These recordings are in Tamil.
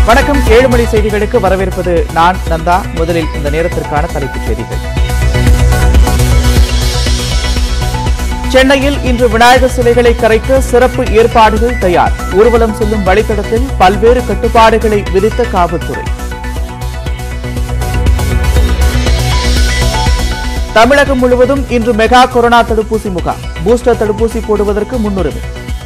வணக்கம் 7 மணி செய்திகளுக்கு வரவேற்பது நான் நந்தா. முதலில் இந்த நேரத்திற்கான தலைப்புச் செய்திகள். சென்னையில் இன்று விநாயகர் சிலைகளை கரைக்க சிறப்பு ஏற்பாடுகள் தயார். ஊர்வலம் செல்லும் வழித்தடத்தில் பல்வேறு கட்டுப்பாடுகளை விதித்த காவல்துறை. தமிழகம் முழுவதும் இன்று மெகா கொரோனா தடுப்பூசி முகாம். பூஸ்டர் தடுப்பூசி போடுவதற்கு முன்னுரிமை.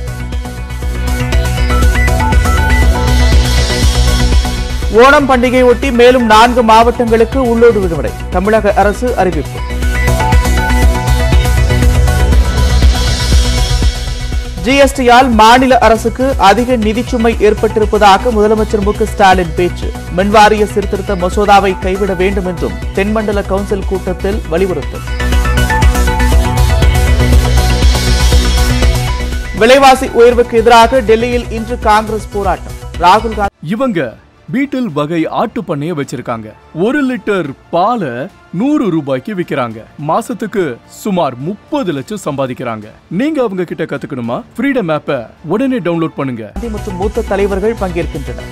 ஓணம் பண்டிகை ஒட்டி மேலும் 4 மாவட்டங்களுக்கு உள்ளூர் விடுமுறை. தமிழக அரசு அறிவிப்பு. ஜிஎஸ்டியால் மாநில அரசுக்கு அதிக நிதிச்சுமை ஏற்பட்டிருப்பதாக முதலமைச்சர் மு.க.ஸ்டாலின் பேச்சு. மின்வாரிய சீர்திருத்த மசோதாவை கைவிட வேண்டும் என்றும் தென்மண்டல கவுன்சில் கூட்டத்தில் வலியுறுத்தல். விலைவாசி உயர்வுக்கு எதிராக டெல்லியில் இன்று காங்கிரஸ் போராட்டம். ராகுல் காந்தி இவங்க பீட்டில் வகை ஆட்டு பண்ணைய வச்சிருக்காங்க. 1 லிட்டர் பாலை 100 ரூபாய்க்கு விக்கிறாங்க. மாசத்துக்கு சுமார் 30 லட்சம் சம்பாதிக்கிறாங்க. நீங்க அவங்க கிட்ட கத்துக்கணுமா? ஃப்ரீடம் ஆப்பை உடனே டவுன்லோட் பண்ணுங்க. மற்றும் மூத்த தலைவர்கள் பங்கேற்கின்றனர்.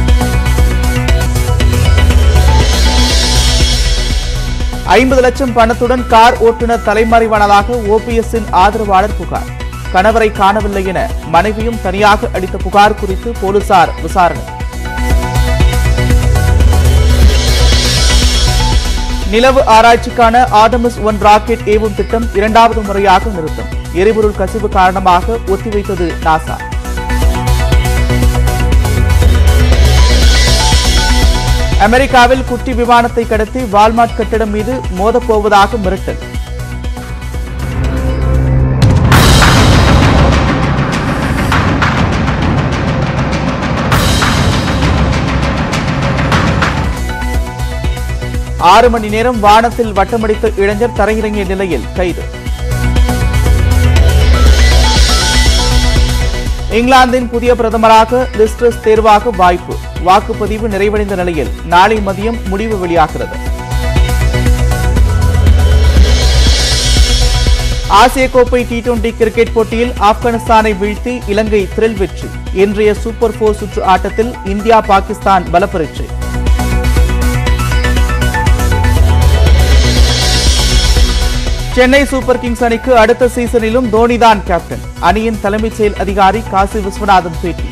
$50 லட்சம் பணத்துடன் கார் ஓட்டுநர் தலைமறைவானதாக ஓபிஎஸ்ஸின் ஆதரவாளர் புகார். கணவரை காணவில்லை என மனைவியும் தனியாக அளித்த புகார் குறித்து போலீசார் விசாரணை. நிலவு ஆராய்ச்சிக்கான ஆர்டமிஸ் 1 ராக்கெட் ஏவும் திட்டம் 2வது முறையாக நிறுத்தம். எரிபொருள் கசிவு காரணமாக ஒத்திவைத்தது நாசா. அமெரிக்காவில் குட்டி விமானத்தை கடத்தி வால்மார்ட் கட்டிடம் மீது மோதப்போவதாக மிரட்டல். ஆறு மணி நேரம் வானத்தில் வட்டமடித்த இளைஞர் தரையிறங்கிய நிலையில் கைது. இங்கிலாந்தின் புதிய பிரதமராக லிஸ் ட்ரஸ் தேர்வாக வாய்ப்பு. வாக்குப்பதிவு நிறைவடைந்த நிலையில் நாளை மதியம் முடிவு வெளியாகிறது. ஆசிய கோப்பை T20 கிரிக்கெட் போட்டியில் ஆப்கானிஸ்தானை வீழ்த்தி இலங்கை த்ரில் வெற்றி. இன்றைய சூப்பர் 4 சுற்று ஆட்டத்தில் இந்தியா பாகிஸ்தான் பலப்பரீட்சை. சென்னை சூப்பர் கிங்ஸ் அணிக்கு அடுத்த சீசனிலும் தோனிதான் கேப்டன். அணியின் தலைமைச் செயல் அதிகாரி காசி விஸ்வநாதன் பேட்டி.